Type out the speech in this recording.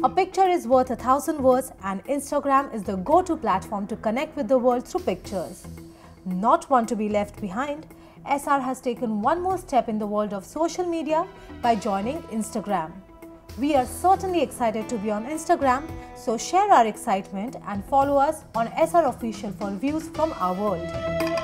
A picture is worth 1,000 words, and Instagram is the go-to platform to connect with the world through pictures. Not one to be left behind, Essar has taken one more step in the world of social media by joining Instagram. We are certainly excited to be on Instagram, so share our excitement and follow us on Essar Official for views from our world.